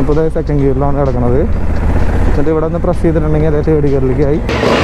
ഇപ്പോൾ സെക്കൻഡ് ഗിയറിലാണ് കിടക്കുന്നത്. എന്നിട്ട് ഇവിടെ ഒന്ന് പ്രസ് ചെയ്തിട്ടുണ്ടെങ്കിൽ അതേ തേർഡ് ഗിയറിലേക്കായി.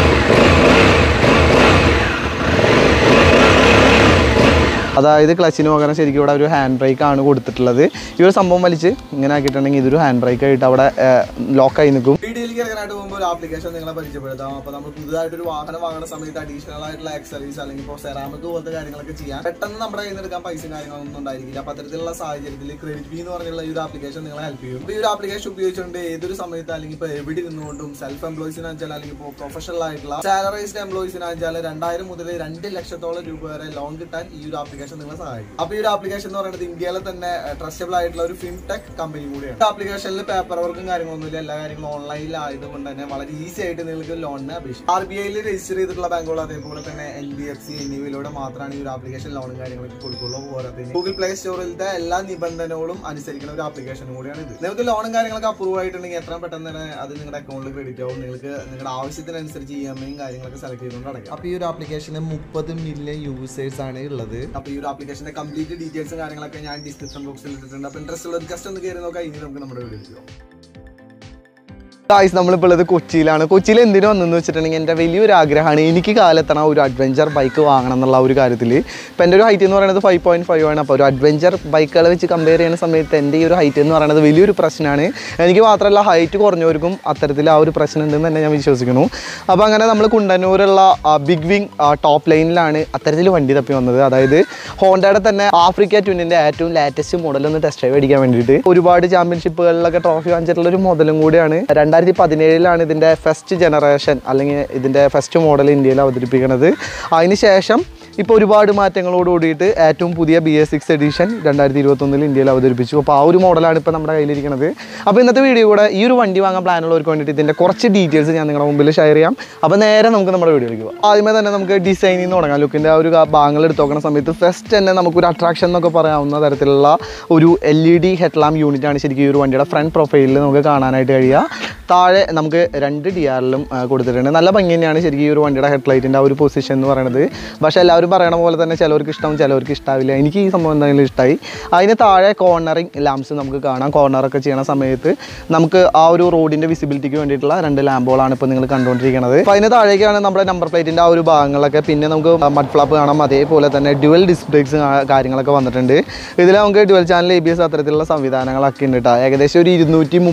അതായത് ക്ലച്ചിന് പകരം ശരിക്കും ഇവിടെ ഒരു ഹാൻഡ് ബ്രേക്ക് ആണ് കൊടുത്തിട്ടുള്ളത്. ഈ ഒരു സംഭവം വലിച്ച് ഇങ്ങനെ ആക്കിയിട്ടുണ്ടെങ്കിൽ ഇതൊരു ഹാൻഡ് ബ്രേക്ക് ആയിട്ട് അവിടെ ലോക്കായി നിൽക്കും. വീഡിയോയിലേക്ക് ഇറങ്ങാനായിട്ട് പോകുമ്പോൾ ഒരു ആപ്ലിക്കേഷൻ നിങ്ങളെ പരിചയപ്പെടുത്താം. അപ്പോൾ നമ്മൾ പുതുതായിട്ടൊരു വാഹനം വാങ്ങുന്ന സമയത്ത് അഡീഷണൽ ആയിട്ടുള്ള ആക്സറീസ് അല്ലെങ്കിൽ ഇപ്പോൾ സെറാമിക് പോലത്തെ കാര്യങ്ങളൊക്കെ ചെയ്യാൻ പെട്ടെന്ന് നമ്മുടെ കയ്യിൽ നിന്ന് എടുക്കാൻ പൈസ കാര്യങ്ങളൊന്നും ഉണ്ടായിരിക്കില്ല. അപ്പോൾ അത്തരത്തിലുള്ള സാഹചര്യത്തിൽ ക്രെഡിറ്റ് ബി എന്ന് പറഞ്ഞുള്ള ഈ ഒരു ആപ്ലിക്കേഷൻ നിങ്ങളെ ഹെൽപ്പ് ചെയ്യും. അപ്പോൾ ഈ ഒരു ആപ്ലിക്കേഷൻ ഉപയോഗിച്ചുകൊണ്ട് ഏതൊരു സമയത്ത് അല്ലെങ്കിൽ ഇപ്പോൾ എവിടെ നിന്നുകൊണ്ടും സെൽഫ് എംപ്ലോയീസിനാച്ചാൽ അല്ലെങ്കിൽ ഇപ്പോൾ പ്രൊഫഷണൽ ആയിട്ടുള്ള സാലറൈസ്ഡ് എംപ്ലോയീസിനാച്ചാൽ 2000 മുതൽ 2 ലക്ഷത്തോളം രൂപ വരെ ലോൺ കിട്ടാൻ ഈ ഒരു ആപ്ലിക്കേഷൻ നിങ്ങളെ സഹായിക്കും. അപ്പോൾ ഈ ഒരു ആപ്ലിക്കേഷൻ എന്ന് പറയുന്നത് ഇന്ത്യയിലെ തന്നെ ട്രസ്റ്റബിൾ ആയിട്ടുള്ള ഒരു ഫിൻടെക് കമ്പനി കൂടിയാണ്. ആപ്ലിക്കേഷനിൽ പേപ്പർ വർക്കും കാര്യങ്ങളൊന്നുമില്ല. എല്ലാ കാര്യങ്ങളും ഓൺലൈനിലായതുകൊണ്ട് തന്നെ വളരെ ഈസി ആയിട്ട് നിങ്ങൾക്ക് ലോണിന് അപേക്ഷിക്കും. RBI രജിസ്റ്റർ ചെയ്തിട്ടുള്ള ബാങ്കുകൾ അതേപോലെ തന്നെ NBFC എന്നിവയിലൂടെ മാത്രമാണ് ഈ ഒരു ആപ്ലിക്കേഷൻ ലോണും കാര്യങ്ങളൊക്കെ കൊടുക്കുള്ളൂ. പോരാതെ ഗൂഗിൾ പ്ലേ സ്റ്റോറിലത്തെ എല്ലാ നിബന്ധനകളും അനുസരിക്കുന്ന ഒരു ആപ്ലിക്കേഷനും കൂടിയാണ് ഇത്. നിങ്ങൾക്ക് ലോണും കാര്യങ്ങളൊക്കെ അപ്രൂവ് ആയിട്ടുണ്ടെങ്കിൽ എത്രയും പെട്ടെന്ന് തന്നെ അത് നിങ്ങളുടെ അക്കൗണ്ടിൽ ക്രെഡിറ്റ് ആവും. നിങ്ങൾക്ക് നിങ്ങളുടെ ആവശ്യത്തിനനുസരിച്ച് EMI കാര്യങ്ങളൊക്കെ സെലക്ട് ചെയ്തുകൊണ്ട് അടയ്ക്കാം. അപ്പോൾ ഈ ഒരു ആപ്ലിക്കേഷന് 30 മില്യൺ യൂസേഴ്സ് ആണ് ഉള്ളത്. അപ്പോൾ ഈ ഒരു ആപ്ലിക്കേഷന്റെ കംപ്ലീറ്റ് ഡീറ്റെയിൽസും കാര്യങ്ങളൊക്കെ ഞാൻ ഡിസ്ക്രിപ്ഷൻ ബോക്സിൽ ഇട്ടിട്ടുണ്ട്. അപ്പോൾ ഇൻട്രസ്റ്റ് ഉള്ള ഒരു ജസ്റ്റ് ഒന്ന് കയറി നോക്കാം. ഇനി നമുക്ക് നമ്മുടെ വീഡിയോ ചെയ്യാം. നമ്മളിപ്പോൾ ഉള്ളത് കൊച്ചിയിലാണ്. കൊച്ചിയിൽ എന്തിനു വന്നെന്ന് വെച്ചിട്ടുണ്ടെങ്കിൽ എൻ്റെ വലിയൊരു ആഗ്രഹമാണ് എനിക്ക് കാലത്താണ് ഒരു അഡ്വഞ്ചർ ബൈക്ക് വാങ്ങണം എന്നുള്ള ഒരു കാര്യത്തിൽ. ഇപ്പോൾ എൻ്റെ ഒരു ഹൈറ്റ് എന്ന് പറയുന്നത് 5.5 ആണ്. അപ്പോൾ ഒരു അഡ്വഞ്ചർ ബൈക്കുകളെ വെച്ച് കമ്പയർ ചെയ്യുന്ന സമയത്ത് എൻ്റെ ഈ ഒരു ഹൈറ്റ് എന്ന് പറയുന്നത് വലിയൊരു പ്രശ്നമാണ്. എനിക്ക് മാത്രമല്ല ഹൈറ്റ് കുറഞ്ഞവർക്കും അത്തരത്തിൽ ആ ഒരു പ്രശ്നം ഉണ്ടെന്ന് തന്നെ ഞാൻ വിശ്വസിക്കുന്നു. അപ്പോൾ അങ്ങനെ നമ്മൾ കുണ്ടന്നൂരുള്ള ബിഗ് വിങ് ടോപ്പ് ലൈനിലാണ് അത്തരത്തിൽ വണ്ടി തപ്പി വന്നത്. അതായത് ഹോണ്ടയുടെ തന്നെ ആഫ്രിക്ക ട്വിന്നിൻ്റെ ഏറ്റവും ലേറ്റസ്റ്റ് മോഡലൊന്ന് ടെസ്റ്റ് ഡ്രൈവ് അടിക്കാൻ വേണ്ടിയിട്ട് ഒരുപാട് ചാമ്പ്യൻഷിപ്പുകളിലൊക്കെ ട്രോഫി വാങ്ങിച്ചിട്ടുള്ള ഒരു മോഡലും കൂടിയാണ്. 2017 ഇതിൻ്റെ ഫസ്റ്റ് ജനറേഷൻ അല്ലെങ്കിൽ ഇതിൻ്റെ ഫസ്റ്റ് മോഡൽ ഇന്ത്യയിൽ അവതരിപ്പിക്കുന്നത്. അതിനുശേഷം ഇപ്പോൾ ഒരുപാട് മാറ്റങ്ങളോട് കൂടിയിട്ട് ഏറ്റവും പുതിയ BS6 എഡിഷൻ 2021 ഇന്ത്യയിൽ അവതരിപ്പിച്ചു. അപ്പോൾ ആ ഒരു മോഡലാണ് ഇപ്പോൾ നമ്മുടെ കയ്യിലിരിക്കുന്നത്. അപ്പോൾ ഇന്നത്തെ വീഡിയോ കൂടെ ഈ ഒരു വണ്ടി വാങ്ങാൻ പ്ലാനുള്ളവർക്ക് വേണ്ടിയിട്ട് ഇതിൻ്റെ കുറച്ച് ഡീറ്റെയിൽസ് ഞാൻ നിങ്ങളുടെ മുമ്പിൽ ഷെയർ ചെയ്യാം. അപ്പോൾ നേരെ നമുക്ക് നമ്മുടെ വീഡിയോയിലേക്ക് പോകാം. ആദ്യമേ തന്നെ നമുക്ക് ഡിസൈനിൽ നിന്ന് തുടങ്ങാം. ലുക്കിൻ്റെ ആ ഒരു ഭാഗങ്ങൾ എടുത്ത് നോക്കുന്ന സമയത്ത് ഫസ്റ്റ് തന്നെ നമുക്കൊരു അട്രാക്ഷൻ എന്നൊക്കെ പറയാവുന്ന തരത്തിലുള്ള ഒരു LED ഹെഡ്ലാമ്പ് യൂണിറ്റാണ് ശരിക്കും ഈ ഒരു വണ്ടിയുടെ ഫ്രണ്ട് പ്രൊഫൈലിൽ നമുക്ക് കാണാനായിട്ട് കഴിയുക. താഴെ നമുക്ക് 2 DRLും കൊടുത്തിട്ടുണ്ട്. നല്ല ഭംഗി തന്നെയാണ് ശരിക്കും ഈ ഒരു വണ്ടിയുടെ ഹെഡ്ലൈറ്റിൻ്റെ ആ ഒരു പൊസിഷൻ എന്ന് പറയുന്നത്. പക്ഷേ എല്ലാവരും പറയണ പോലെ തന്നെ ചിലവർക്ക് ഇഷ്ടവും ചിലവർക്ക് ഇഷ്ടാവില്ല. എനിക്ക് ഈ സംഭവം എന്തായാലും ഇഷ്ടമായി. അതിന് താഴെ കോർണറിങ് ലാംപ്സ് നമുക്ക് കാണാം. കോർണറൊക്കെ ചെയ്യണ സമയത്ത് നമുക്ക് ആ ഒരു റോഡിൻ്റെ വിസിബിലിറ്റിക്ക് വേണ്ടിയിട്ടുള്ള 2 ലാമ്പുകളാണ് ഇപ്പോൾ നിങ്ങൾ കണ്ടുകൊണ്ടിരിക്കുന്നത്. അപ്പോൾ അതിന് താഴേക്കാണ് നമ്മുടെ നമ്പർ പ്ലേറ്റിൻ്റെ ആ ഒരു ഭാഗങ്ങളൊക്കെ. പിന്നെ നമുക്ക് മഡ് ഫ്ലാപ്പ് കാണാം. അതേപോലെ തന്നെ ഡ്യുവൽ ഡിസ്ക് ബ്രേക്സ് കാര്യങ്ങളൊക്കെ വന്നിട്ടുണ്ട്. ഇതിൽ നമുക്ക് ഡ്യുവൽ ചാനൽ ABS അത്തരത്തിലുള്ള സംവിധാനങ്ങളൊക്കെ ഉണ്ട് കേട്ടോ. ഏകദേശം ഒരു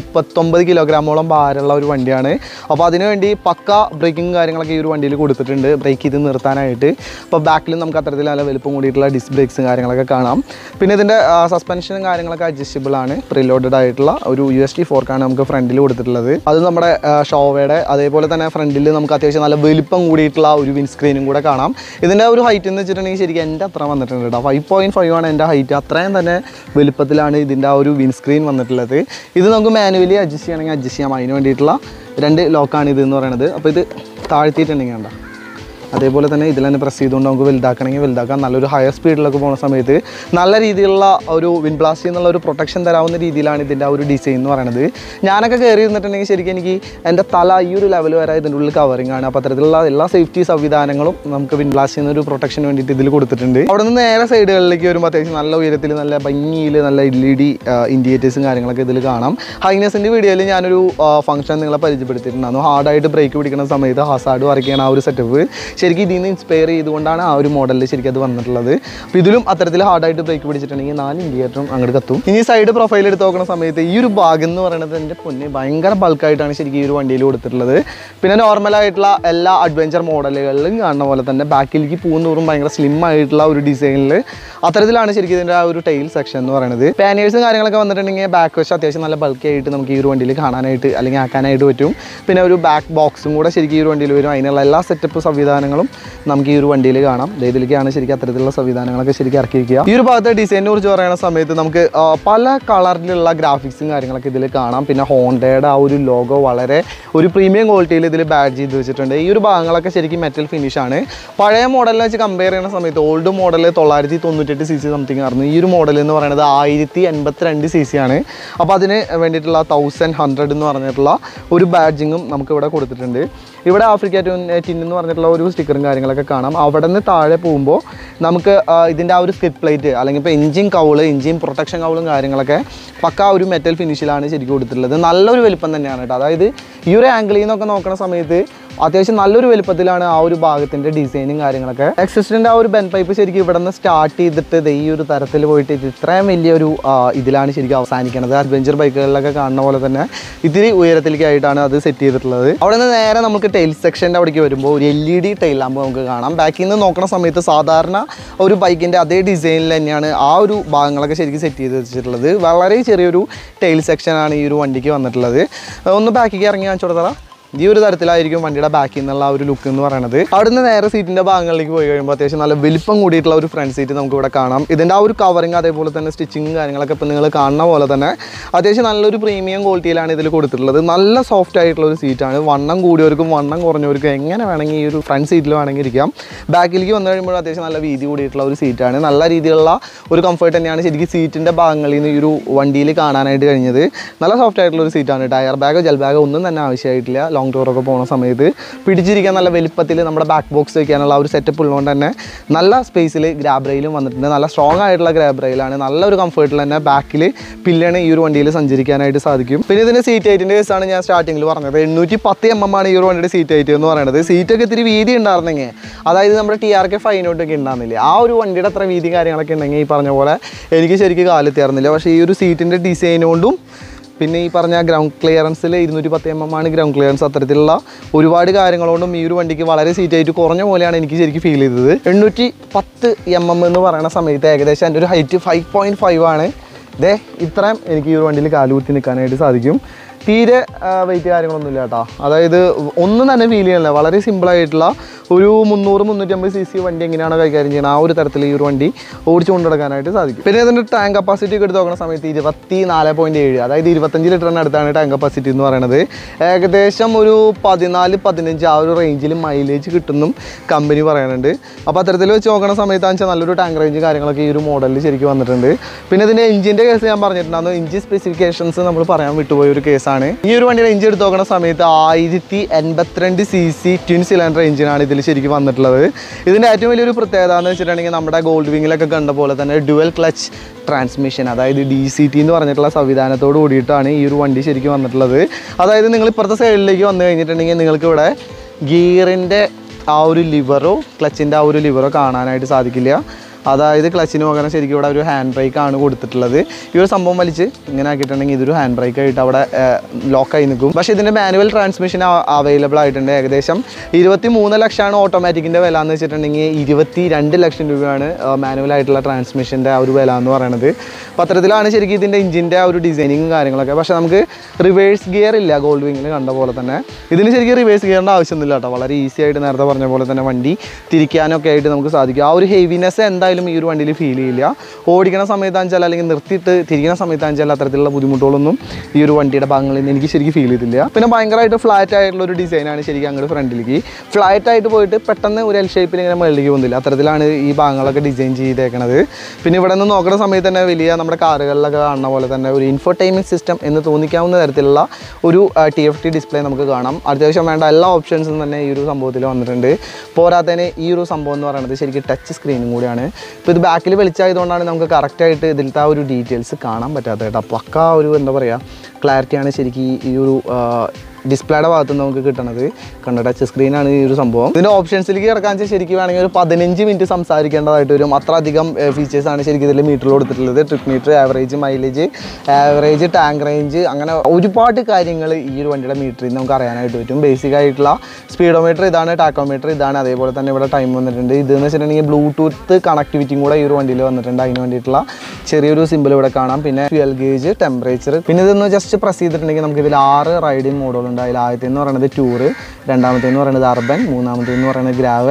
239 കിലോഗ്രാമോളം ഭാരമുള്ള ഒരു വണ്ടിയാണ്. അപ്പോൾ അതിനുവേണ്ടി പക്ക ബ്രേക്കിംഗ് കാര്യങ്ങളൊക്കെ ഈ ഒരു വണ്ടിയിൽ കൊടുത്തിട്ടുണ്ട്, ബ്രേക്ക് ചെയ്ത് നിർത്താനായിട്ട്. അപ്പോൾ ബാക്കിലും നമുക്ക് അത്തരത്തിൽ നല്ല വലുപ്പം കൂടിയിട്ടുള്ള ഡിസ്ക് ബ്രേക്സും കാര്യങ്ങളൊക്കെ കാണാം. പിന്നെ ഇതിൻ്റെ സസ്പെൻഷനും കാര്യങ്ങളൊക്കെ അഡ്ജസ്റ്റബിൾ ആണ്. പ്രീലോഡഡ് ആയിട്ടുള്ള ഒരു USD ഫോർക്കാണ് നമുക്ക് ഫ്രണ്ടിൽ കൊടുത്തിട്ടുള്ളത്. അത് നമ്മുടെ ഷോവയുടെ അതേപോലെ തന്നെ ഫ്രണ്ടിൽ നമുക്ക് അത്യാവശ്യം നല്ല വലുപ്പം കൂടിയിട്ടുള്ള ഒരു വിൻ സ്ക്രീനും കൂടെ കാണാം. ഇതിൻ്റെ ഒരു ഹൈറ്റ് എന്ന് വെച്ചിട്ടുണ്ടെങ്കിൽ ശരിക്കും എൻ്റെ അത്ര വന്നിട്ടുണ്ട് കേട്ടോ. 5.5 ആണ് എൻ്റെ ഹൈറ്റ്. അത്രയും തന്നെ വലുപ്പത്തിലാണ് ഇതിൻ്റെ ആ ഒരു വിൻ സ്ക്രീൻ വന്നിട്ടുള്ളത്. ഇത് നമുക്ക് മാനുവലി അഡ്ജസ്റ്റ് ചെയ്യണമെങ്കിൽ അഡ്ജസ്റ്റ് ചെയ്യാം. അതിന് വേണ്ടിയിട്ടുള്ള 2 ലോക്കാണ് ഇത് എന്ന് പറയുന്നത്. അപ്പോൾ ഇത് താഴ്ത്തിയിട്ടുണ്ടെങ്കിൽ വേണ്ട അതേപോലെ തന്നെ ഇതിൽ തന്നെ പ്രസ് ചെയ്തുകൊണ്ട് നമുക്ക് വലുതാക്കണമെങ്കിൽ വലുതാക്കാം. നല്ലൊരു ഹയർ സ്പീഡിലൊക്കെ പോകുന്ന സമയത്ത് നല്ല രീതിയിലുള്ള ഒരു വിൻ ബ്ലാസ്റ്റ് എന്നുള്ള ഒരു പ്രൊട്ടക്ഷൻ തരാവുന്ന രീതിയിലാണ് ഇതിൻ്റെ ആ ഒരു ഡിസൈൻ എന്ന് പറയുന്നത്. ഞാനൊക്കെ കയറി ഇരുന്നിട്ടുണ്ടെങ്കിൽ ശരിക്കും എനിക്ക് എൻ്റെ തല ഈ ഒരു ലെവൽ വരെ ഇതിൻ്റെ ഉള്ളിൽ കവറിങ് ആണ്. അപ്പോൾ അത്തരത്തിലുള്ള എല്ലാ സേഫ്റ്റി സംവിധാനങ്ങളും നമുക്ക് വിൻ ബ്ലാസ്റ്റ് ചെയ്യുന്ന ഒരു പ്രൊട്ടക്ഷന് വേണ്ടിയിട്ട് ഇതിൽ കൊടുത്തിട്ടുണ്ട്. അവിടെ നിന്ന് നേരെ സൈഡുകളിലേക്ക് വരുമ്പോൾ അത്യാവശ്യം നല്ല ഉയരത്തിൽ നല്ല ഭംഗിയിൽ നല്ല LED ഇൻഡിക്കേറ്റേഴ്സും കാര്യങ്ങളൊക്കെ ഇതിൽ കാണാം. ഹൈനസിൻ്റെ വീഡിയോയിൽ ഞാനൊരു ഫംഗ്ഷൻ നിങ്ങളെ പരിചയപ്പെടുത്തിയിട്ടുണ്ടായിരുന്നു. ഹാർഡായിട്ട് ബ്രേക്ക് പിടിക്കുന്ന സമയത്ത് ഹസാർഡ് വർക്ക് ചെയ്യണ ആ ഒരു സെറ്റപ്പ് ശരിക്കും ഇതിൽ നിന്ന് ഇൻസ്പയർ ചെയ്തുകൊണ്ടാണ് ആ ഒരു മോഡലിൽ ശരിക്കും അത് വന്നിട്ടുള്ളത്. അപ്പോൾ ഇതിലും അത്തരത്തിൽ ഹാർഡായിട്ട് ബ്രേക്ക് പിടിച്ചിട്ടുണ്ടെങ്കിൽ 4 ഇൻഡിക്കേറ്ററും അങ്ങോട്ട് കത്തും. ഇനി സൈഡ് പ്രൊഫൈൽ എടുത്ത് നോക്കുന്ന സമയത്ത് ഈ ഒരു ഭാഗം എന്ന് പറയുന്നത് എൻ്റെ പൊന്നെ ഭയങ്കര ബൾക്കായിട്ടാണ് ശരിക്കും ഈ ഒരു വണ്ടിയിൽ കൊടുത്തിട്ടുള്ളത്. പിന്നെ നോർമലായിട്ടുള്ള എല്ലാ അഡ്വഞ്ചർ മോഡലുകളിലും കാണുന്ന പോലെ തന്നെ ബാക്കിലേക്ക് പോകുന്നതോറും ഭയങ്കര സ്ലിം ആയിട്ടുള്ള ഒരു ഡിസൈനിൽ അത്തരത്തിലാണ് ശരിക്കും ഇതിൻ്റെ ആ ഒരു ടൈൽ സെക്ഷൻ എന്ന് പറയുന്നത്. പാനേഴ്സും കാര്യങ്ങളൊക്കെ വന്നിട്ടുണ്ടെങ്കിൽ ബാക്ക് വശം അത്യാവശ്യം നല്ല ബൾക്കി ആയിട്ട് നമുക്ക് ഈ ഒരു വണ്ടിയിൽ കാണാനായിട്ട് അല്ലെങ്കിൽ ആക്കാനായിട്ട് പറ്റും. പിന്നെ ഒരു ബാക്ക് ബോക്സും കൂടെ ശരിക്കും ഈ ഒരു വണ്ടിയിൽ വരും. അതിനുള്ള എല്ലാ സെറ്റപ്പ് സംവിധാനങ്ങളും നമുക്ക് ഈ ഒരു വണ്ടിയിൽ കാണാം. ഇതിലേക്കാണ് ശരിക്കും അത്തരത്തിലുള്ള സംവിധാനങ്ങളൊക്കെ ശരിക്കും ഇറക്കിയിരിക്കുക. ഈ ഒരു ഭാഗത്തെ ഡിസൈനിനെ കുറിച്ച് പറയുന്ന സമയത്ത് നമുക്ക് പല കളറിലുള്ള ഗ്രാഫിക്സും കാര്യങ്ങളൊക്കെ ഇതിൽ കാണാം. പിന്നെ ഹോണ്ടയുടെ ആ ഒരു ലോഗോ വളരെ ഒരു പ്രീമിയം ക്വാളിറ്റിയിൽ ഇതിൽ ബാഡ്ജ് ചെയ്ത് വെച്ചിട്ടുണ്ട്. ഈ ഒരു ഭാഗങ്ങളൊക്കെ ശരിക്കും മെറ്റൽ ഫിനിഷാണ്. പഴയ മോഡലിനെ വെച്ച് കമ്പയർ ചെയ്യുന്ന സമയത്ത് ഓൾഡ് മോഡൽ 998 cc സംതിങ് ആയിരുന്നു. ഈ ഒരു മോഡൽ എന്ന് പറയുന്നത് 1082 cc ആണ്. അപ്പോൾ അതിന് വേണ്ടിയിട്ടുള്ള 1100 എന്ന് പറഞ്ഞിട്ടുള്ള ഒരു ബാഡ്ജിങ്ങും നമുക്ക് ഇവിടെ കൊടുത്തിട്ടുണ്ട്. ഇവിടെ ആഫ്രിക്ക ടിൻ എന്ന് പറഞ്ഞിട്ടുള്ള ഒരു സ്റ്റിക്കറും കാര്യങ്ങളൊക്കെ കാണാം. അവിടെ നിന്ന് താഴെ പോകുമ്പോൾ നമുക്ക് ഇതിൻ്റെ ആ ഒരു സ്കിഡ് പ്ലേറ്റ് അല്ലെങ്കിൽ ഇപ്പോൾ എഞ്ചിൻ കൗള്, എഞ്ചിൻ പ്രൊട്ടക്ഷൻ കൗളും കാര്യങ്ങളൊക്കെ പക്ക ഒരു മെറ്റൽ ഫിനിഷിലാണ് ശരിക്കും കൊടുത്തിട്ടുള്ളത്. നല്ലൊരു വലിപ്പം തന്നെയാണ് കേട്ടോ. അതായത് ഈ ഒരു ആംഗിളിൽ നിന്നൊക്കെ നോക്കുന്ന സമയത്ത് അത്യാവശ്യം നല്ലൊരു വലുപ്പത്തിലാണ് ആ ഒരു ഭാഗത്തിൻ്റെ ഡിസൈനും കാര്യങ്ങളൊക്കെ. എക്സിസ്റ്റിൻ്റെ ആ ഒരു ബെൻ പൈപ്പ് ശരിക്കും ഇവിടെ നിന്ന് സ്റ്റാർട്ട് ചെയ്തിട്ട് ഈ ഒരു തരത്തിൽ പോയിട്ട് ഇത്രയും വലിയൊരു ഇതിലാണ് ശരിക്കും അവസാനിക്കുന്നത്. അഡ്വഞ്ചർ ബൈക്കുകളിലൊക്കെ കാണുന്ന പോലെ തന്നെ ഇത്തിരി ഉയരത്തിലേക്കായിട്ടാണ് അത് സെറ്റ് ചെയ്തിട്ടുള്ളത്. അവിടെ നിന്ന് നേരെ നമുക്ക് ടൈൽ സെക്ഷൻ്റെ അവിടേക്ക് വരുമ്പോൾ ഒരു LED ടൈൽ ലാമ്പ് നമുക്ക് കാണാം. ബാക്കിൽ നിന്ന് നോക്കുന്ന സമയത്ത് സാധാരണ ഒരു ബൈക്കിൻ്റെ അതേ ഡിസൈനിൽ തന്നെയാണ് ആ ഒരു ഭാഗങ്ങളൊക്കെ ശരിക്കും സെറ്റ് ചെയ്ത് വെച്ചിട്ടുള്ളത്. വളരെ ചെറിയൊരു ടൈൽ സെക്ഷനാണ് ഈ ഒരു വണ്ടിക്ക് വന്നിട്ടുള്ളത്. ഒന്ന് ബാക്കിലേക്ക് ഇറങ്ങി കാണിച്ചു കൊടുത്തറ. ഈ ഒരു തരത്തിലായിരിക്കും വണ്ടിയുടെ ബാക്കിൽ നിന്നുള്ള ആ ഒരു ലുക്ക് എന്ന് പറയുന്നത്. അവിടെ നിന്ന് നേരെ സീറ്റിൻ്റെ ഭാഗങ്ങളിലേക്ക് പോയി കഴിയുമ്പോൾ അത്യാവശ്യം നല്ല വലിപ്പം കൂടിയിട്ടുള്ള ഒരു ഫ്രണ്ട് സീറ്റ് നമുക്ക് ഇവിടെ കാണാം. ഇതിൻ്റെ ആ ഒരു കവറിങ് അതേപോലെ തന്നെ സ്റ്റിച്ചിങ്ങും കാര്യങ്ങളൊക്കെ ഇപ്പോൾ നിങ്ങൾ കാണുന്ന പോലെ തന്നെ അത്യാവശ്യം നല്ലൊരു പ്രീമിയം ക്വാളിറ്റിയിലാണ് ഇതിൽ കൊടുത്തിട്ടുള്ളത്. നല്ല സോഫ്റ്റ് ആയിട്ടുള്ള ഒരു സീറ്റാണ്. വണ്ണം കൂടിയവർക്കും വണ്ണം കുറഞ്ഞവർക്കും എങ്ങനെ വേണമെങ്കിൽ ഈ ഒരു ഫ്രണ്ട് സീറ്റിൽ വേണമെങ്കിൽ ഇരിക്കാം. ബാക്കിലേക്ക് വന്നു കഴിയുമ്പോൾ അത്യാവശ്യം നല്ല വീതി കൂടിയിട്ടുള്ള ഒരു സീറ്റാണ്. നല്ല രീതിയിലുള്ള ഒരു കംഫർട്ട് തന്നെയാണ് ശരിക്കും സീറ്റിൻ്റെ ഭാഗങ്ങളിൽ നിന്ന് ഈ ഒരു വണ്ടിയിൽ കാണാനായിട്ട് കഴിഞ്ഞത്. നല്ല സോഫ്റ്റ് ആയിട്ടുള്ള ഒരു സീറ്റാണ്. ടയർ ബാഗോ ജെൽ ബാഗോ ഒന്നും തന്നെ ആവശ്യമായിട്ടില്ല. ലോങ് ടൂറൊക്കെ പോകുന്ന സമയത്ത് പിടിച്ചിരിക്കാൻ നല്ല വലിപ്പത്തിൽ നമ്മുടെ ബാക്ക് ബോക്സ് വയ്ക്കാനുള്ള ആ ഒരു സെറ്റപ്പ് ഉള്ളതുകൊണ്ട് തന്നെ നല്ല സ്പേസിൽ ഗ്രാബ് റെയിലും വന്നിട്ടുണ്ട്. നല്ല സ്ട്രോങ് ആയിട്ടുള്ള ഗ്രാബ് റെയിലാണ്. നല്ലൊരു കംഫർട്ടിൽ തന്നെ ബാക്കിൽ പില്ലാണ് ഈ ഒരു വണ്ടിയിൽ സഞ്ചരിക്കാനായിട്ട് സാധിക്കും. പിന്നെ ഇതിൻ്റെ സീറ്റ് ഹൈറ്റിൻ്റെ കേസാണ് ഞാൻ സ്റ്റാർട്ടിങ്ങിൽ പറഞ്ഞത്. 810 mm ആണ് ഈ ഒരു വണ്ടിയുടെ സീറ്റ് ഹൈറ്റ് എന്ന് പറയുന്നത്. സീറ്റൊക്കെ ഇത്തിരി വീതി ഉണ്ടായിരുന്നെങ്കിൽ, അതായത് നമ്മുടെ TRK 5 ഒക്കെ ഉണ്ടാകുന്നില്ലേ, ആ ഒരു വണ്ടിയുടെ അത്ര വീതി കാര്യങ്ങളൊക്കെ ഉണ്ടെങ്കിൽ ഈ പറഞ്ഞ പോലെ എനിക്ക് ശരിക്കും കാലെത്തിയായിരുന്നില്ല. പക്ഷേ ഈ ഒരു സീറ്റിൻ്റെ ഡിസൈൻ കൊണ്ടും പിന്നെ ഈ പറഞ്ഞ ഗ്രൗണ്ട് ക്ലിയറൻസിൽ 210 mm ആണ് ഗ്രൗണ്ട് ക്ലിയറൻസ്. അത്തരത്തിലുള്ള ഒരുപാട് കാര്യങ്ങളോണ്ടും ഈ ഒരു വണ്ടിക്ക് വളരെ സീറ്റായിട്ട് കുറഞ്ഞ പോലെയാണ് എനിക്ക് ശരിക്കും ഫീൽ ചെയ്തത്. 810 mm എന്ന് പറയുന്ന സമയത്ത് ഏകദേശം എൻ്റെ ഒരു ഹൈറ്റ് 5.5 ആണ്. ഇത്രയും എനിക്ക് ഈ ഒരു വണ്ടിയിൽ കാലുകുത്തി നിൽക്കാനായിട്ട് സാധിക്കും. തീരെ വെയിറ്റ് കാര്യങ്ങളൊന്നുമില്ല കേട്ടോ. അതായത് ഒന്നും തന്നെ ഫീൽ ചെയ്യണില്ല. വളരെ സിമ്പിളായിട്ടുള്ള ഒരു 300-350 cc വണ്ടി എങ്ങനെയാണ് കൈകാര്യം ചെയ്യുന്നത് ആ ഒരു തരത്തിൽ ഈ ഒരു വണ്ടി ഓടിച്ചു കൊണ്ടുനടക്കാനായിട്ട് സാധിക്കും. പിന്നെ ഇതിൻ്റെ ടാങ്ക് കപ്പാസിറ്റി ഒക്കെ എടുത്ത് നോക്കുന്ന സമയത്ത് 24.7, അതായത് 25 ലിറ്ററിന് അടുത്താണ് ടാങ്ക് കപ്പാസിറ്റി എന്ന് പറയുന്നത്. ഏകദേശം ഒരു 14-15 ആ ഒരു റേഞ്ചിൽ മൈലേജ് കിട്ടുന്നും കമ്പനി പറയുന്നുണ്ട്. അപ്പോൾ അത്തരത്തിൽ വെച്ച് നോക്കുന്ന സമയത്താണെന്ന് വെച്ചാൽ നല്ലൊരു ടാങ്ക് റേഞ്ച് കാര്യങ്ങളൊക്കെ ഈ ഒരു മോഡലിൽ ശരിക്കും വന്നിട്ടുണ്ട്. പിന്നെ ഇതിൻ്റെ എഞ്ചിൻ്റെ കേസ് ഞാൻ പറഞ്ഞിട്ടുണ്ടായിരുന്നു. എഞ്ചിൻ സ്പെസിഫിക്കേഷൻസ് നമ്മൾ പറയാൻ വിട്ടുപോയ ഒരു കേസാണ്. ഈ ഒരു വണ്ടിയുടെ എഞ്ചിൻ എടുത്ത് നോക്കുന്ന സമയത്ത് 1082 cc ട്വിൻ സിലിണ്ടർ എഞ്ചിനാണ് ഇതിൽ ശരിക്കും വന്നിട്ടുള്ളത്. ഇതിൻ്റെ ഏറ്റവും വലിയൊരു പ്രത്യേകത എന്ന് വെച്ചിട്ടുണ്ടെങ്കിൽ നമ്മുടെ ഗോൾഡ് വിങ്ങിലൊക്കെ കണ്ട പോലെ തന്നെ ഡ്യുവൽ ക്ലച്ച് ട്രാൻസ്മിഷൻ, അതായത് DCT എന്ന് പറഞ്ഞിട്ടുള്ള സംവിധാനത്തോട് കൂടിയിട്ടാണ് ഈ ഒരു വണ്ടി ശരിക്കും വന്നിട്ടുള്ളത്. അതായത് നിങ്ങൾ ഇപ്പുറത്തെ സൈഡിലേക്ക് വന്നു കഴിഞ്ഞിട്ടുണ്ടെങ്കിൽ നിങ്ങൾക്ക് ഇവിടെ ഗിയറിൻ്റെ ആ ഒരു ലിവറോ ക്ലച്ചിൻ്റെ ആ ഒരു ലിവറോ കാണാനായിട്ട് സാധിക്കില്ല. അതായത് ക്ലച്ചിന് പകരം ശരിക്കും ഇവിടെ ഒരു ഹാൻഡ് ബ്രേക്കാണ് കൊടുത്തിട്ടുള്ളത്. ഈ ഒരു സംഭവം വലിച്ച് ഇങ്ങനെ ആക്കിയിട്ടുണ്ടെങ്കിൽ ഇതൊരു ഹാൻഡ് ബ്രേക്കായിട്ട് അവിടെ ലോക്കായി നിൽക്കും. പക്ഷേ ഇതിൻ്റെ മാനുവൽ ട്രാൻസ്മിഷൻ അവൈലബിൾ ആയിട്ടുണ്ട്. ഏകദേശം 23 ലക്ഷമാണ് ഓട്ടോമാറ്റിക്കിൻ്റെ വില എന്ന് വെച്ചിട്ടുണ്ടെങ്കിൽ 22 ലക്ഷം രൂപയാണ് മാനുവൽ ആയിട്ടുള്ള ട്രാൻസ്മിഷൻ്റെ ആ ഒരു വില എന്ന് പറയുന്നത്. അപ്പോൾ അത്തരത്തിലാണ് ശരിക്കും ഇതിൻ്റെ എഞ്ചിൻ്റെ ആ ഒരു ഡിസൈനിങ്ങും കാര്യങ്ങളൊക്കെ. പക്ഷേ നമുക്ക് റിവേഴ്സ് ഗിയർ ഇല്ല ഗോൾഡ് വിങ്ങിൽ കണ്ട പോലെ തന്നെ. ഇതിന് ശരിക്കും റിവേഴ്സ് ഗിയറിൻ്റെ ആവശ്യമൊന്നുമില്ല കേട്ടോ. വളരെ ഈസി ആയിട്ട് നേരത്തെ പറഞ്ഞ പോലെ തന്നെ വണ്ടി തിരിക്കാനൊക്കെ ആയിട്ട് നമുക്ക് സാധിക്കും. ആ ഒരു ഹെവിനെസ് എന്തായാലും ഈ ഒരു വണ്ടിയിൽ ഫീൽ ചെയ്യില്ല. ഓടിക്കുന്ന സമയത്താണെച്ചാൽ അല്ലെങ്കിൽ നിർത്തിയിട്ട് തിരിക്കുന്ന സമയത്താണെച്ചാൽ അത്തരത്തിലുള്ള ബുദ്ധിമുട്ടുകളൊന്നും ഈ ഒരു വണ്ടിയുടെ ഭാഗങ്ങളിൽ നിന്ന് എനിക്ക് ശരിക്കും ഫീൽ ചെയ്തില്ല. പിന്നെ ഭയങ്കരമായിട്ട് ഫ്ലാറ്റ് ആയിട്ടുള്ള ഒരു ഡിസൈനാണ് ശരിക്കും അങ്ങോട്ട് ഫ്രണ്ടിലേക്ക്. ഫ്ലാറ്റ് ആയിട്ട് പോയിട്ട് പെട്ടെന്ന് ഒരു L ഷേപ്പിൽ ഇങ്ങനെ മുകളിലേക്ക് പോകുന്നില്ല. അത്തരത്തിലാണ് ഈ ഭാഗങ്ങളൊക്കെ ഡിസൈൻ ചെയ്തേക്കണത്. പിന്നെ ഇവിടെ നിന്ന് നോക്കുന്ന സമയത്ത് തന്നെ വലിയ നമ്മുടെ കാറുകളിലൊക്കെ കാണുന്ന പോലെ തന്നെ ഒരു ഇൻഫോർടൈൻമെൻറ്റ് സിസ്റ്റം എന്ന് തോന്നിക്കാവുന്ന തരത്തിലുള്ള ഒരു TFT ഡിസ്പ്ലേ നമുക്ക് കാണാം. അത്യാവശ്യം വേണ്ട എല്ലാ ഓപ്ഷൻസും തന്നെ ഈ ഒരു സംഭവത്തിൽ വന്നിട്ടുണ്ട്. പോരാത്തതിന് ഈ ഒരു സംഭവം എന്ന് പറയുന്നത് ശരിക്കും ടച്ച് സ്ക്രീനും കൂടിയാണ്. ഇപ്പോൾ ഇത് ബാക്കിൽ വെളിച്ചായതുകൊണ്ടാണ് നമുക്ക് കറക്റ്റായിട്ട് ഇതിലത്തെ ആ ഒരു ഡീറ്റെയിൽസ് കാണാൻ പറ്റാത്തത് കേട്ടോ. പക്കാ ഒരു എന്താ പറയുക ക്ലാരിറ്റിയാണ് ശരിക്കും ഈ ഒരു ഡിസ്പ്ലേയുടെ ഭാഗത്ത് നിന്ന് നമുക്ക് കിട്ടണത്. കണ്ട ടച്ച് സ്ക്രീനാണ് ഈ ഒരു സംഭവം. ഇതിൻ്റെ ഓപ്ഷൻസിലേക്ക് കിടക്കാൻ വെച്ചാൽ ശരിക്കും വേണമെങ്കിൽ ഒരു 15 മിനിറ്റ് സംസാരിക്കേണ്ടതായിട്ട് വരും. അത്ര അധികം ഫീച്ചേഴ്സാണ് ശരിക്കും ഇതിൽ മീറ്ററിൽ കൊടുത്തിട്ടുള്ളത്. Trip meter, average mileage, average tank range, അങ്ങനെ ഒരുപാട് കാര്യങ്ങൾ ഈ ഒരു വണ്ടിയുടെ മീറ്ററിൽ നിന്ന് നമുക്ക് അറിയാനായിട്ട് പറ്റും. ബേസിക് ആയിട്ടുള്ള സ്പീഡോമീറ്റർ ഇതാണ്, ടാക്കോമീറ്റർ ഇതാണ്, അതേപോലെ തന്നെ ഇവിടെ ടൈം വന്നിട്ടുണ്ട്. ഇതെന്ന് വെച്ചിട്ടുണ്ടെങ്കിൽ ബ്ലൂടൂത്ത് കണക്ടിവിറ്റിയും കൂടെ ഈ ഒരു വണ്ടിയിൽ വന്നിട്ടുണ്ട്. അതിന് വേണ്ടിയിട്ടുള്ള ചെറിയൊരു സിമ്പിൾ ഇവിടെ കാണാം. പിന്നെ ഫ്യൂൽ ഗേജ്, ടെമ്പറേച്ചർ. പിന്നെ ഇതൊന്ന് ജസ്റ്റ് പ്രസ് ചെയ്തിട്ടുണ്ടെങ്കിൽ നമുക്ക് ഇതിൽ 6 റൈഡിങ് മോഡുകളുണ്ട്. അതിൽ ആദ്യത്തെ എന്ന് പറയുന്നത് ടൂറ്, രണ്ടാമത്തേന്ന് പറയുന്നത് അർബൻ, മൂന്നാമത്തേന്ന് പറയുന്നത് ഗ്രാവൽ,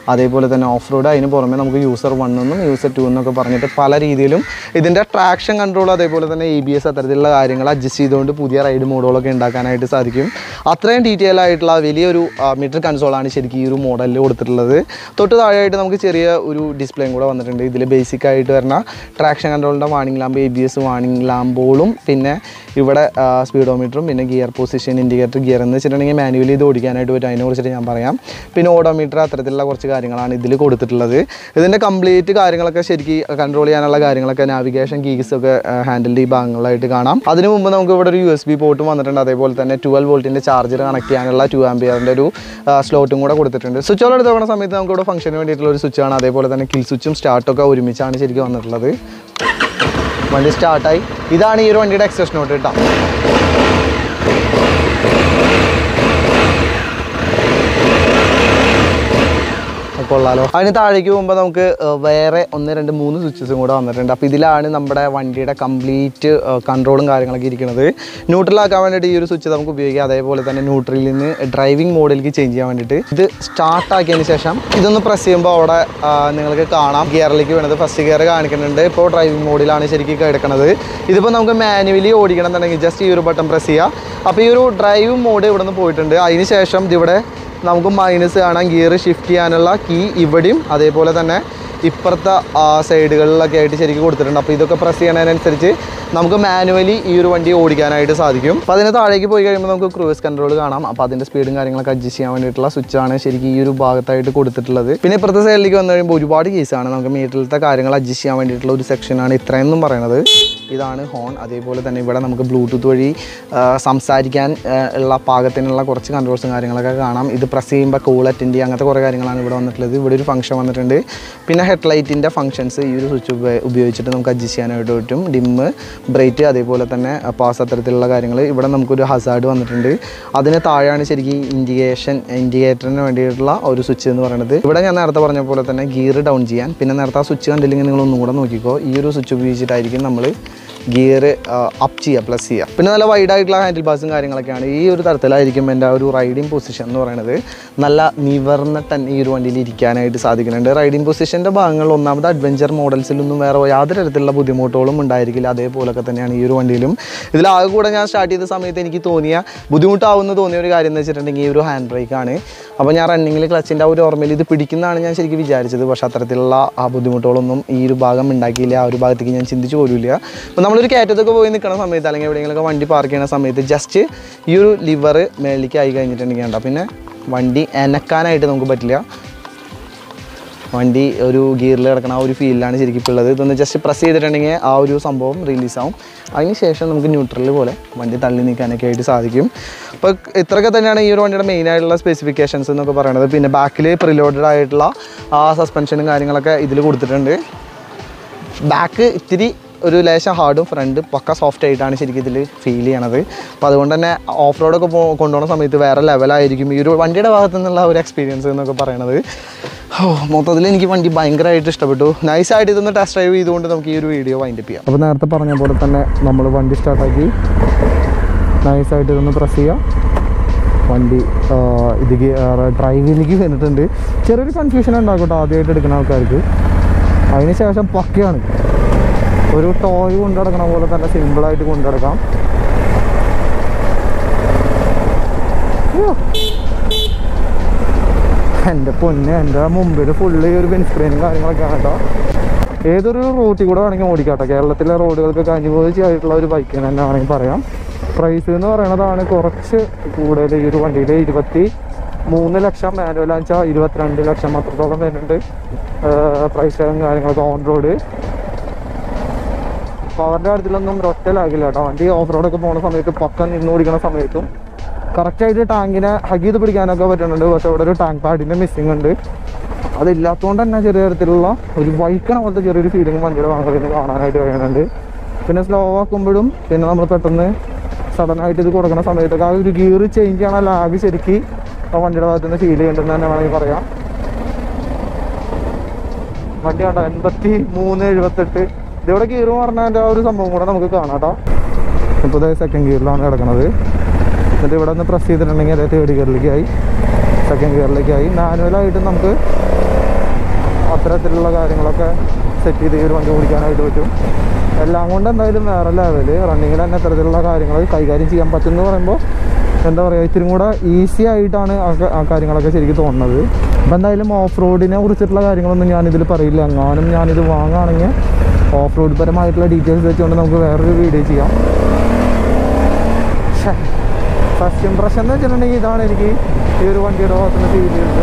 അതേപോലെ തന്നെ ഓഫ് റോഡ്, അതിന് പുറമെ നമുക്ക് യൂസർ 1 എന്നും യൂസർ 2 എന്നൊക്കെ പറഞ്ഞിട്ട് പല രീതിയിലും ഇതിൻ്റെ ട്രാക്ഷൻ കൺട്രോൾ അതേപോലെ തന്നെ ABS അത്തരത്തിലുള്ള കാര്യങ്ങൾ അഡ്ജസ്റ്റ് ചെയ്തുകൊണ്ട് പുതിയ റൈഡ് മോഡുകളൊക്കെ ഉണ്ടാക്കാനായിട്ട് സാധിക്കും. അത്രയും ഡീറ്റെയിൽ ആയിട്ടുള്ള വലിയൊരു മീറ്റർ കൺസോളാണ് ശരിക്കും ഈ ഒരു മോഡലിൽ കൊടുത്തിട്ടുള്ളത്. തൊട്ട് താഴെയായിട്ട് നമുക്ക് ചെറിയ ഒരു ഡിസ്പ്ലേയും കൂടെ വന്നിട്ടുണ്ട്. ഇതിൽ ബേസിക് ആയിട്ട് വരുന്ന ട്രാക്ഷൻ കൺട്രോളിൻ്റെ വാണിംഗ് ലാമ്പ്, ABS വാണിംഗ് ലാമ്പുകളും പിന്നെ ഇവിടെ സ്പീഡോമീറ്ററും പിന്നെ ഗിയർ പൊസിഷൻ ഇൻഡിക്കേറ്റർ, ഗിയർ എന്ന് വെച്ചിട്ടുണ്ടെങ്കിൽ മാനുവലി ഇത് ഓടിക്കാനായിട്ട് പറ്റും, അതിനെക്കുറിച്ചിട്ട് ഞാൻ പറയാം. പിന്നെ ഓഡോമീറ്റർ, അത്തരത്തിലുള്ള കുറച്ച് കാര്യങ്ങളാണ് ഇതിൽ കൊടുത്തിട്ടുള്ളത്. ഇതിൻ്റെ കംപ്ലീറ്റ് കാര്യങ്ങളൊക്കെ ശരിക്കും കൺട്രോൾ ചെയ്യാനുള്ള കാര്യങ്ങളൊക്കെ നാവിഗേഷൻ കീസൊക്കെ ഹാൻഡിലിൻ്റെ ഈ ഭാഗങ്ങളായിട്ട് കാണാം. അതിന് മുമ്പ് നമുക്ക് ഇവിടെ ഒരു USB പോർട്ടും വന്നിട്ടുണ്ട്. അതേപോലെ തന്നെ 12 വോൾട്ടിൻ്റെ ചാർജർ കണക്ട് ചെയ്യാനുള്ള 2 ആംപിയറിൻ്റെ ഒരു സ്ലോട്ടും കൂടെ കൊടുത്തിട്ടുണ്ട്. സ്വിച്ചുകൾ എടുത്ത് നോക്കുന്ന സമയത്ത് നമുക്ക് ഇവിടെ ഫംഗ്ഷന് വേണ്ടിയിട്ടുള്ള ഒരു സ്വിച്ചാണ്. അതേപോലെ തന്നെ കിൽ സ്വിച്ചും സ്റ്റാർട്ടൊക്കെ ഒരുമിച്ചാണ് ശരിക്കും വന്നിട്ടുള്ളത്. വണ്ടി സ്റ്റാർട്ടായി. ഇതാണ് ഈ ഒരു വണ്ടിയുടെ എക്സസ് നോട്ട് കേട്ടോ. കൊള്ളാലോ. അതിന് താഴേക്ക് പോകുമ്പോൾ നമുക്ക് വേറെ 1, 2, 3 സ്വിച്ചസും കൂടെ വന്നിട്ടുണ്ട്. അപ്പോൾ ഇതിലാണ് നമ്മുടെ വണ്ടിയുടെ കംപ്ലീറ്റ് കൺട്രോളും കാര്യങ്ങളൊക്കെ ഇരിക്കുന്നത്. ന്യൂട്രലാക്കാൻ വേണ്ടിയിട്ട് ഈ ഒരു സ്വിച്ച് നമുക്ക് ഉപയോഗിക്കാം. അതേപോലെ തന്നെ ന്യൂട്രലിൽ നിന്ന് ഡ്രൈവിംഗ് മോഡിലേക്ക് ചേഞ്ച് ചെയ്യാൻ വേണ്ടിയിട്ട് ഇത് സ്റ്റാർട്ടാക്കിയതിന് ശേഷം ഇതൊന്ന് പ്രസ് ചെയ്യുമ്പോൾ അവിടെ നിങ്ങൾക്ക് കാണാം ഗിയറിലേക്ക് വേണ്ടത് ഫസ്റ്റ് ഗിയർ കാണിക്കുന്നുണ്ട്. ഇപ്പോൾ ഡ്രൈവിംഗ് മോഡിലാണ് ശരിക്കും കിടക്കുന്നത്. ഇതിപ്പോൾ നമുക്ക് മാനുവലി ഓടിക്കണം എന്നുണ്ടെങ്കിൽ ജസ്റ്റ് ഈ ഒരു ബട്ടൺ പ്രസ് ചെയ്യുക. അപ്പോൾ ഈ ഒരു ഡ്രൈവിംഗ് മോഡ് ഇവിടെ നിന്ന് പോയിട്ടുണ്ട്. അതിന് ശേഷം ഇതിവിടെ നമുക്ക് മൈനസ് കാണാം, ഗിയർ ഷിഫ്റ്റ് ചെയ്യാനുള്ള കീ ഇവിടെയും അതേപോലെ തന്നെ ഇപ്പുറത്തെ സൈഡുകളിലൊക്കെ ആയിട്ട് ശരിക്കും കൊടുത്തിട്ടുണ്ട്. അപ്പോൾ ഇതൊക്കെ പ്രസ് ചെയ്യുന്നതിനനുസരിച്ച് നമുക്ക് മാനുവലി ഈ ഒരു വണ്ടി ഓടിക്കാനായിട്ട് സാധിക്കും. അപ്പോൾ അതിന് താഴേക്ക് പോയി കഴിയുമ്പോൾ നമുക്ക് ക്രൂസ് കൺട്രോൾ കാണാം. അപ്പോൾ അതിൻ്റെ സ്പീഡും കാര്യങ്ങളൊക്കെ അഡ്ജസ്റ്റ് ചെയ്യാൻ വേണ്ടിയിട്ടുള്ള സ്വിച്ചാണ് ശരിക്കും ഈ ഒരു ഭാഗത്തായിട്ട് കൊടുത്തിട്ടുള്ളത്. പിന്നെ ഇപ്പുറത്തെ സൈഡിലേക്ക് വന്നു കഴിയുമ്പോൾ ഒരുപാട് കേസാണ്. നമുക്ക് മീറ്ററിലത്തെ കാര്യങ്ങൾ അഡ്ജസ്റ്റ് ചെയ്യാൻ വേണ്ടിയിട്ടുള്ള ഒരു സെക്ഷനാണ് ഇത്രയെന്നും പറയുന്നത്. ഇതാണ് ഹോൺ. അതേപോലെ തന്നെ ഇവിടെ നമുക്ക് ബ്ലൂടൂത്ത് വഴി സംസാരിക്കാൻ ഉള്ള പാകത്തിനുള്ള കുറച്ച് കൺട്രോൾസും കാര്യങ്ങളൊക്കെ കാണാം. ഇത് പ്രസ് ചെയ്യുമ്പോൾ കോൾ അറ്റൻഡ് ചെയ്യുക, അങ്ങനത്തെ കുറേ കാര്യങ്ങളാണ് ഇവിടെ വന്നിട്ടുള്ളത്. ഇവിടെ ഒരു ഫംഗ്ഷൻ വന്നിട്ടുണ്ട്. പിന്നെ ഹെഡ്ലൈറ്റിൻ്റെ ഫംഗ്ഷൻസ് ഈ ഒരു സ്വിച്ച് ഉപയോഗിച്ചിട്ട് നമുക്ക് അഡ്ജസ്റ്റ് ചെയ്യാനായിട്ട് പറ്റും. ഡിമ്മ്, ബ്രൈറ്റ്, അതേപോലെ തന്നെ പാസ്, അത്തരത്തിലുള്ള കാര്യങ്ങൾ. ഇവിടെ നമുക്കൊരു ഹസാർഡ് വന്നിട്ടുണ്ട്. അതിന് താഴെയാണ് ശരിക്കും ഇൻഡിക്കേറ്ററിന് വേണ്ടിയിട്ടുള്ള ഒരു സ്വിച്ച് എന്ന് പറയുന്നത്. ഇവിടെ ഞാൻ നേരത്തെ പറഞ്ഞ പോലെ തന്നെ ഗിയർ ഡൗൺ ചെയ്യാൻ, പിന്നെ നേരത്തെ ആ സ്വിച്ച് കണ്ടില്ലെങ്കിൽ നിങ്ങൾ ഒന്നും കൂടെ നോക്കിക്കോ. ഈ ഒരു സ്വിച്ച് ഉപയോഗിച്ചിട്ടായിരിക്കും നമ്മൾ ഗിയർ അപ്പ് ചെയ്യുക, പ്ലസ് ചെയ്യുക. പിന്നെ നല്ല വൈഡായിട്ടുള്ള ഹാൻഡിൽ ബാസും കാര്യങ്ങളൊക്കെയാണ്. ഈ ഒരു തരത്തിലായിരിക്കും എൻ്റെ ആ ഒരു റൈഡിങ് പൊസിഷൻ എന്ന് പറയുന്നത്. നല്ല നിവർന്നിട്ട് തന്നെ ഈ ഒരു വണ്ടിയിൽ ഇരിക്കാനായിട്ട് സാധിക്കുന്നുണ്ട്. റൈഡിങ് പൊസിഷൻ്റെ ഭാഗങ്ങളിൽ ഒന്നാമത് അഡ്വഞ്ചർ മോഡൽസിലൊന്നും വേറെ യാതൊരു തരത്തിലുള്ള ബുദ്ധിമുട്ടുകളും ഉണ്ടായിരിക്കില്ല. അതേപോലെയൊക്കെ തന്നെയാണ് ഈ ഒരു വണ്ടിയിലും. ഇതിലാകെ കൂടെ ഞാൻ സ്റ്റാർട്ട് ചെയ്ത സമയത്ത് എനിക്ക് ബുദ്ധിമുട്ടാവുമെന്ന് തോന്നിയ ഒരു കാര്യം എന്ന് വെച്ചിട്ടുണ്ടെങ്കിൽ ഈ ഒരു ഹാൻഡ് ബ്രേക്കാണ്. അപ്പോൾ ഞാൻ റണ്ണിങ്ങിൽ ക്ലച്ചിൻ്റെ ആ ഒരു ഓർമ്മയിൽ ഇത് പിടിക്കുന്നതാണ് ഞാൻ ശരിക്കും വിചാരിച്ചത്. പക്ഷേ അത്തരത്തിലുള്ള ആ ബുദ്ധിമുട്ടുകളൊന്നും ഈ ഒരു ഭാഗം ഉണ്ടാക്കിയില്ല. ആ ഒരു ഭാഗത്തേക്ക് ഞാൻ ചിന്തിച്ചു പോലുമില്ല. അപ്പോൾ നമ്മളൊരു കയറ്റത്തൊക്കെ പോയി നിൽക്കുന്ന സമയത്ത് അല്ലെങ്കിൽ എവിടെയെങ്കിലുമൊക്കെ വണ്ടി പാർക്ക് ചെയ്യുന്ന സമയത്ത് ജസ്റ്റ് ഈ ഒരു ലിവർ മേളിലേക്ക് ആയി കഴിഞ്ഞിട്ടുണ്ടെങ്കിൽ വേണ്ട, പിന്നെ വണ്ടി അനക്കാനായിട്ട് നമുക്ക് പറ്റില്ല. വണ്ടി ഒരു ഗിയറിൽ കിടക്കുന്ന ആ ഒരു ഫീലിലാണ് ശരിക്കും ഇപ്പോൾ ഉള്ളത്. ഇതൊന്ന് ജസ്റ്റ് പ്രസ് ചെയ്തിട്ടുണ്ടെങ്കിൽ ആ ഒരു സംഭവം റിലീസാവും. അതിന് ശേഷം നമുക്ക് ന്യൂട്രൽ പോലെ വണ്ടി തള്ളി നീക്കാനൊക്കെ ആയിട്ട് സാധിക്കും. അപ്പോൾ ഇത്രയൊക്കെ തന്നെയാണ് ഈ ഒരു വണ്ടിയുടെ മെയിനായിട്ടുള്ള സ്പെസിഫിക്കേഷൻസ് എന്നൊക്കെ പറയുന്നത്. പിന്നെ ബാക്കിൽ പ്രിലോഡഡ് ആയിട്ടുള്ള ആ സസ്പെൻഷനും കാര്യങ്ങളൊക്കെ ഇതിൽ കൊടുത്തിട്ടുണ്ട്. ബാക്ക് ഇത്തിരി ഒരു ലേശം ഹാർഡും ഫ്രണ്ട് പക്ക സോഫ്റ്റ് ആയിട്ടാണ് ശരിക്കും ഇതിൽ ഫീൽ ചെയ്യണത്. അപ്പോൾ അതുകൊണ്ട് തന്നെ ഓഫ് റോഡൊക്കെ കൊണ്ടുപോകുന്ന സമയത്ത് വേറെ ലെവലായിരിക്കും ഈ ഒരു വണ്ടിയുടെ ഭാഗത്തു നിന്നുള്ള ഒരു എക്സ്പീരിയൻസ് എന്നൊക്കെ പറയണത്. മൊത്തത്തിൽ എനിക്ക് വണ്ടി ഭയങ്കരമായിട്ട് ഇഷ്ടപ്പെട്ടു. നൈസായിട്ട് ഇതൊന്ന് ടെസ്റ്റ് ഡ്രൈവ് ചെയ്തുകൊണ്ട് നമുക്ക് ഈ ഒരു വീഡിയോ വൈൻഡപ്പ് ചെയ്യാം. അപ്പോൾ നേരത്തെ പറഞ്ഞ പോലെ തന്നെ നമ്മൾ വണ്ടി സ്റ്റാർട്ടാക്കി നൈസായിട്ട് ഇതൊന്ന് പ്രസ് ചെയ്യാം. വണ്ടി ഇത് ഡ്രൈവിലേക്ക് വന്നിട്ടുണ്ട്. ചെറിയൊരു കൺഫ്യൂഷൻ ഉണ്ടാക്കട്ടെ ആദ്യമായിട്ട് എടുക്കുന്ന ആൾക്കാർക്ക്. അതിന് ശേഷം പക്കയാണ്. ഒരു ടോയ് കൊണ്ടു നടക്കണ പോലെ തന്നെ സിമ്പിളായിട്ട് കൊണ്ടു നടക്കാം. എൻ്റെ പൊന്നെ, എൻ്റെ മുമ്പിൽ ഫുള്ള് ഒരു ബെൻ സ്ക്രീനും കാര്യങ്ങളൊക്കെയാണ് കേട്ടോ. ഏതൊരു റൂട്ടിൽ കൂടെ വേണമെങ്കിൽ ഓടിക്കാട്ടോ. കേരളത്തിലെ റോഡുകൾക്ക് അനുയോജ്യമായിട്ടുള്ള ഒരു ബൈക്ക് തന്നെ വേണമെങ്കിൽ പറയാം. പ്രൈസ് എന്ന് പറയുന്നതാണ് കുറച്ച് കൂടുതൽ. ഈ ഒരു വണ്ടിയിൽ 23 ലക്ഷം, മാനുവലാന്ന് വെച്ചാൽ 22 ലക്ഷം അത്രത്തോളം വരുന്നുണ്ട് പ്രൈസ് കാര്യങ്ങളൊക്കെ. ഓൺ റോഡ് പവറിൻ്റെ കാര്യത്തിലൊന്നും ഒറ്റലാകില്ല കേട്ടോ. വണ്ടി ഓഫ് റോഡൊക്കെ പോകുന്ന സമയത്ത് പക്ക നിന്ന് ഓടിക്കുന്ന സമയത്തും കറക്റ്റായിട്ട് ടാങ്കിനെ ഹഗ് ചെയ്ത് പിടിക്കാനൊക്കെ പറ്റുന്നുണ്ട്. പക്ഷേ ഇവിടെ ഒരു ടാങ്ക് പാഡിൻ്റെ മിസ്സിങ് ഉണ്ട്. അതില്ലാത്തതുകൊണ്ട് തന്നെ ചെറിയ തരത്തിലുള്ള ഒരു വൈക്കണ പോലത്തെ ചെറിയൊരു ഫീലിംഗ് വണ്ടിയുടെ ഭാഗത്ത് കാണാനായിട്ട് കഴിയുന്നുണ്ട്. പിന്നെ സ്ലോ ആക്കുമ്പോഴും പിന്നെ നമ്മൾ പെട്ടെന്ന് സഡനായിട്ട് ഇത് കൊടുക്കുന്ന സമയത്തൊക്കെ ആ ഒരു ഗിയർ ചേഞ്ച് ചെയ്യണ ലാഗ് ശരിക്കും ആ വണ്ടിയുടെ ഭാഗത്ത് നിന്ന് ഫീൽ ചെയ്യുന്നുണ്ടെന്ന് തന്നെ വേണമെങ്കിൽ പറയാം. വണ്ടി കണ്ടോ 83, 78. ഇതിവിടെ ഗിയർ പറഞ്ഞതിൻ്റെ ആ ഒരു സംഭവം കൂടെ നമുക്ക് കാണാം കേട്ടോ. ഇപ്പോൾ സെക്കൻഡ് ഗിയറിലാണ് കിടക്കുന്നത്. എന്നിട്ട് ഇവിടെ ഒന്ന് പ്രസ് ചെയ്തിട്ടുണ്ടെങ്കിൽ അതേ തേർഡ് ഗിയറിലേക്കായി, സെക്കൻഡ് ഗിയറിലേക്കായി. മാനുവലായിട്ട് നമുക്ക് ഇത്തരത്തിലുള്ള കാര്യങ്ങളൊക്കെ സെറ്റ് ചെയ്ത് ഈ ഒരു വണ്ടി ഓടിക്കാനായിട്ട് പറ്റും. എല്ലാം കൊണ്ട് എന്തായാലും വേറെ ലെവല്. റണ്ണിങ്ങിൽ തന്നെ ഇത്തരത്തിലുള്ള കാര്യങ്ങൾ കൈകാര്യം ചെയ്യാൻ പറ്റുമെന്ന് പറയുമ്പോൾ എന്താ പറയുക, ഇത്തിരി കൂടെ ഈസി ആയിട്ടാണ് ആ കാര്യങ്ങളൊക്കെ ശരിക്കും തോന്നുന്നത്. അപ്പം എന്തായാലും ഓഫ് റോഡിനെ കുറിച്ചിട്ടുള്ള കാര്യങ്ങളൊന്നും ഞാനിതിൽ പറയില്ല. എങ്ങാനും ഞാനിത് വാങ്ങുകയാണെങ്കിൽ ഓഫ് റോഡ് പരമായിട്ടുള്ള ഡീറ്റെയിൽസ് വെച്ചുകൊണ്ട് നമുക്ക് വേറൊരു വീഡിയോ ചെയ്യാം. ഫസ്റ്റ് ഇംപ്രഷൻ എന്ന് വെച്ചിട്ടുണ്ടെങ്കിൽ ഇതാണ് എനിക്ക് ഈ ഒരു വണ്ടിയുടെ ഭാഗത്തുനിന്ന് ഫീൽ ചെയ്തത്.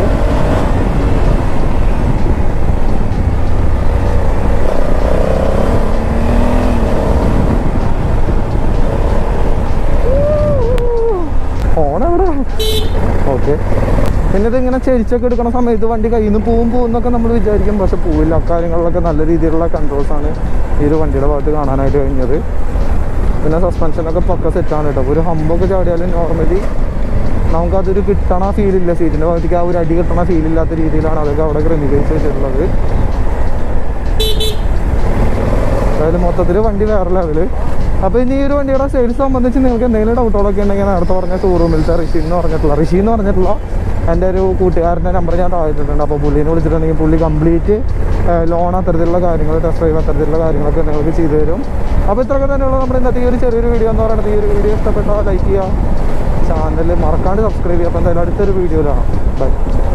ഓണെവിടെ ഓക്കെ. പിന്നെ ഇതിങ്ങനെ ചെരിച്ചൊക്കെ എടുക്കുന്ന സമയത്ത് വണ്ടി കയ്യിൽ നിന്ന് പോകുന്നൊക്കെ നമ്മൾ വിചാരിക്കും, പക്ഷെ പോവില്ല. അക്കാര്യങ്ങളിലൊക്കെ നല്ല രീതിയിലുള്ള കൺട്രോൾസാണ് ഈ ഒരു വണ്ടിയുടെ ഭാഗത്ത് കാണാനായിട്ട് കഴിഞ്ഞത്. പിന്നെ സസ്പെൻഷനൊക്കെ പക്ക സെറ്റാണ് കേട്ടോ. ഒരു ഹമ്പൊക്കെ ചാടിയാലും നോർമലി നമുക്കതൊരു കിട്ടണ ഫീലില്ല, സീറ്റിൻ്റെ ഭാഗത്തേക്ക് ആ ഒരു അടി കിട്ടണ ഫീലില്ലാത്ത രീതിയിലാണ് അതൊക്കെ അവിടെ ക്രമീകരിച്ച് വെച്ചിട്ടുള്ളത്. അതായത് മൊത്തത്തിൽ വണ്ടി വേറെ ലെവല്. അപ്പോൾ ഇനി ഈ ഒരു വണ്ടിയുടെ സെയിൽസ് സംബന്ധിച്ച് നിങ്ങൾക്ക് എന്തെങ്കിലും ഡൗട്ടുകളൊക്കെ ഉണ്ടെങ്കിൽ നേരത്തെ പറഞ്ഞ ഷോറൂമിലത്തെ ഋഷി എന്ന് പറഞ്ഞിട്ടുള്ള എൻ്റെ ഒരു കൂട്ടുകാരൻ്റെ നമ്പർ ഞാൻ താഴ്ത്തിട്ടുണ്ട്. അപ്പോൾ പുള്ളീനെ വിളിച്ചിട്ടുണ്ടെങ്കിൽ പുള്ളി കംപ്ലീറ്റ് ലോൺ അത്തരത്തിലുള്ള കാര്യങ്ങൾ, ടെസ്റ്റ് ഡ്രൈവ് അത്തരത്തിലുള്ള കാര്യങ്ങളൊക്കെ നിങ്ങൾക്ക് ചെയ്തു തരും. അപ്പോൾ ഇത്രയൊക്കെ തന്നെയുള്ള നമ്മുടെ ഇന്നത്തെ ഈ ഒരു ചെറിയൊരു വീഡിയോ എന്ന് പറയുന്നത്. ഈ ഒരു വീഡിയോ ഇഷ്ടപ്പെട്ടാൽ ലൈക്ക് ചെയ്യുക, ചാനൽ മറക്കാണ്ട് സബ്സ്ക്രൈബ് ചെയ്യുക. അപ്പോൾ എന്തായാലും അടുത്തൊരു വീഡിയോയിലാണ്. ബൈ.